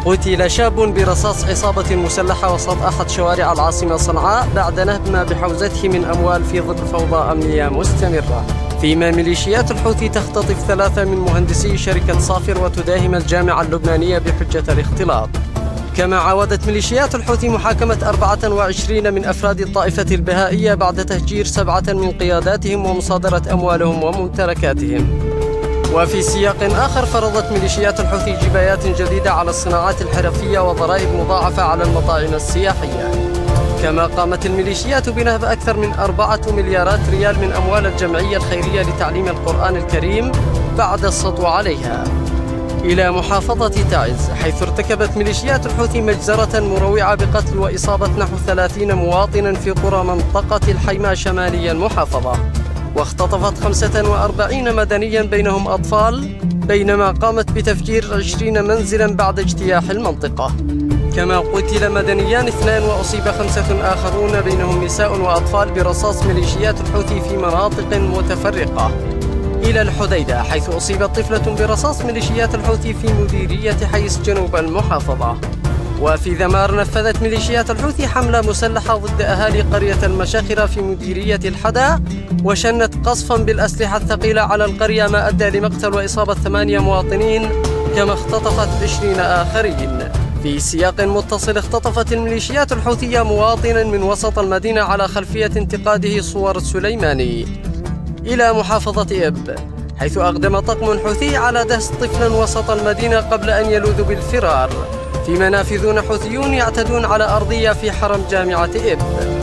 قتل شاب برصاص عصابة مسلحة وسط أحد شوارع العاصمة صنعاء بعد نهب ما بحوزته من أموال في ظل فوضى أمنية مستمرة، فيما ميليشيات الحوثي تختطف 3 من مهندسي شركة صافر وتداهم الجامعة اللبنانية بحجة الاختلاط. كما عاودت ميليشيات الحوثي محاكمة 24 من أفراد الطائفة البهائية بعد تهجير 7 من قياداتهم ومصادرة أموالهم وممتلكاتهم. وفي سياق آخر فرضت ميليشيات الحوثي جبايات جديدة على الصناعات الحرفية وضرائب مضاعفة على المطاعم السياحية. كما قامت الميليشيات بنهب أكثر من 4 مليارات ريال من أموال الجمعية الخيرية لتعليم القرآن الكريم بعد السطو عليها. إلى محافظة تعز، حيث ارتكبت ميليشيات الحوثي مجزرة مروعة بقتل وإصابة نحو 30 مواطنا في قرى منطقة الحيماء شمالي المحافظة، واختطفت 45 مدنيا بينهم أطفال، بينما قامت بتفجير 20 منزلا بعد اجتياح المنطقة. كما قتل مدنيان 2 وأصيب 5 آخرون بينهم نساء وأطفال برصاص ميليشيات الحوثي في مناطق متفرقة. إلى الحديدة، حيث أصيبت طفلة برصاص ميليشيات الحوثي في مديرية حيس جنوب المحافظة. وفي ذمار نفذت ميليشيات الحوثي حملة مسلحة ضد أهالي قرية المشاخرة في مديرية الحدا، وشنت قصفا بالأسلحة الثقيلة على القرية ما أدى لمقتل وإصابة 8 مواطنين، كما اختطفت 20 آخرين. في سياق متصل، اختطفت الميليشيات الحوثية مواطنا من وسط المدينة على خلفية انتقاده صور السليماني. إلى محافظة إب، حيث أقدم طقم حوثي على دهس طفلا وسط المدينة قبل أن يلوذ بالفرار، فيما نافذون حوثيون يعتدون على أرضية في حرم جامعة إب.